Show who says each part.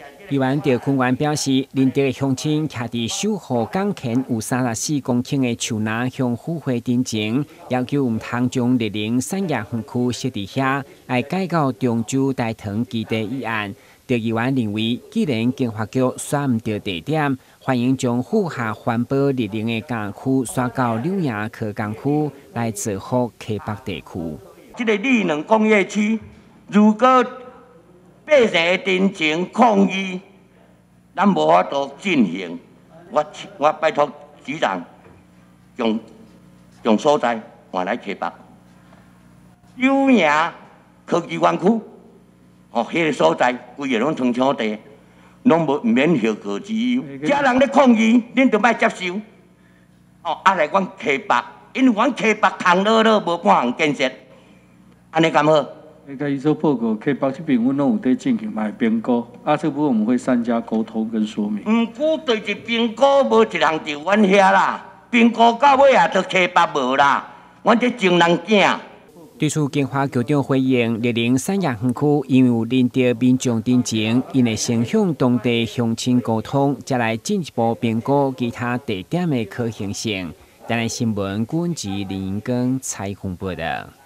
Speaker 1: 宜兰地区员表示，林地的乡亲徛伫守护港墘有34公顷的树林向府会申请，要求唔通将绿林产业园区设伫遐，要改到中州大塘基地一案。地议员认为，既然经发局选唔到地点，欢迎将府下环保绿林的工区选到柳营科工区来造福溪北地区。
Speaker 2: 这个绿能工业区，如果百姓的真情抗议，咱无法度进行。我拜托局长，将所在换来溪北。柳营科技园区，迄个所在规个拢荒场地，拢无免许可之忧。家人咧抗议，恁就莫接受。来阮溪北，因为阮溪北空落落无半项建设，安尼敢好？
Speaker 3: 跟伊说报告，溪北这边阮拢有在进行买评估，这部分我们会善加沟通跟说明。
Speaker 2: 毋过对一评估无一项就阮遐啦，评估到尾也就溪北无啦，阮这种人囝。
Speaker 1: 对此，经发局长回应，绿林产业园区因为有领导民众申请，因会先向当地乡亲沟通，再来进一步评估其他地点的可行性。台湾新闻，阮志林跟采访报道。